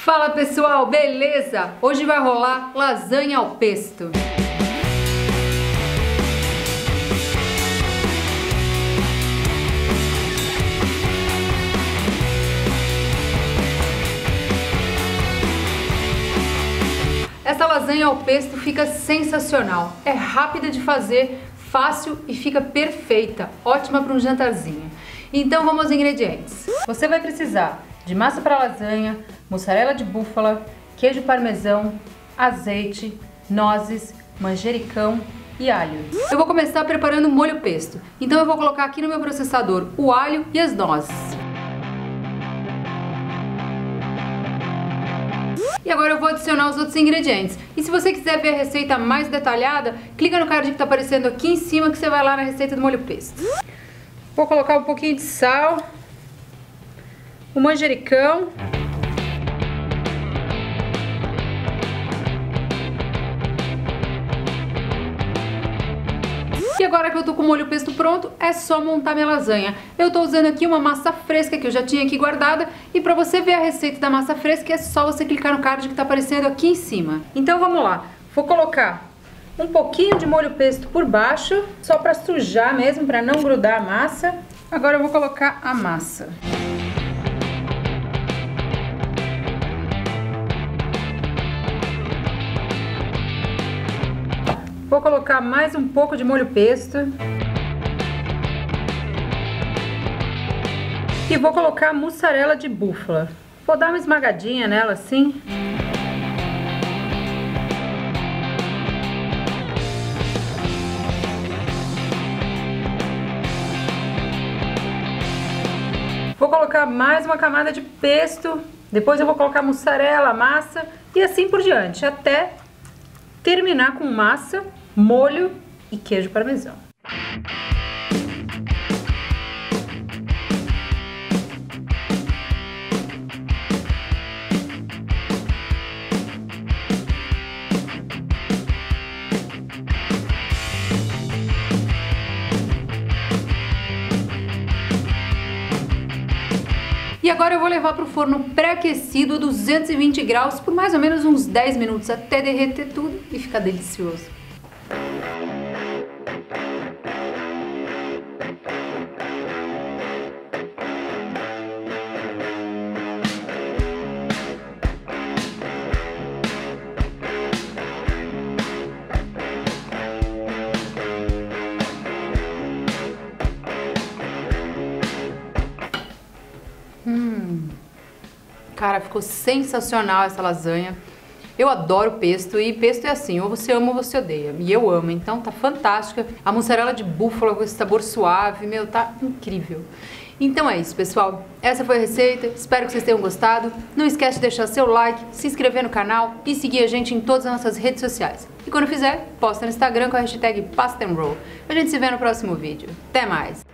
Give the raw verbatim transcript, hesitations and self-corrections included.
Fala pessoal, beleza? Hoje vai rolar lasanha ao pesto. Essa lasanha ao pesto fica sensacional, é rápida de fazer, fácil e fica perfeita, ótima para um jantarzinho. Então vamos aos ingredientes. Você vai precisar de massa para lasanha, mussarela de búfala, queijo parmesão, azeite, nozes, manjericão e alho. Eu vou começar preparando o molho pesto, então eu vou colocar aqui no meu processador o alho e as nozes. E agora eu vou adicionar os outros ingredientes. E se você quiser ver a receita mais detalhada, clica no card que está aparecendo aqui em cima que você vai lá na receita do molho pesto. Vou colocar um pouquinho de sal, o manjericão, e agora que eu tô com o molho pesto pronto, é só montar minha lasanha. Eu tô usando aqui uma massa fresca que eu já tinha aqui guardada, e pra você ver a receita da massa fresca é só você clicar no card que tá aparecendo aqui em cima. Então vamos lá, vou colocar um pouquinho de molho pesto por baixo, só pra sujar mesmo, pra não grudar a massa. Agora eu vou colocar a massa. Vou colocar mais um pouco de molho pesto. E vou colocar mussarela de búfala. Vou dar uma esmagadinha nela assim. Vou colocar mais uma camada de pesto. Depois eu vou colocar mussarela, massa e assim por diante, até terminar com massa, molho e queijo parmesão. E agora eu vou levar para o forno pré-aquecido a duzentos e vinte graus por mais ou menos uns dez minutos, até derreter tudo e ficar delicioso. Hum, cara, ficou sensacional essa lasanha. Eu adoro pesto e pesto é assim, ou você ama ou você odeia. E eu amo, então tá fantástica. A mussarela de búfala com esse sabor suave, meu, tá incrível. Então é isso, pessoal. Essa foi a receita, espero que vocês tenham gostado. Não esquece de deixar seu like, se inscrever no canal e seguir a gente em todas as nossas redes sociais. E quando fizer, posta no Instagram com a hashtag Pasta and Roll. A gente se vê no próximo vídeo. Até mais!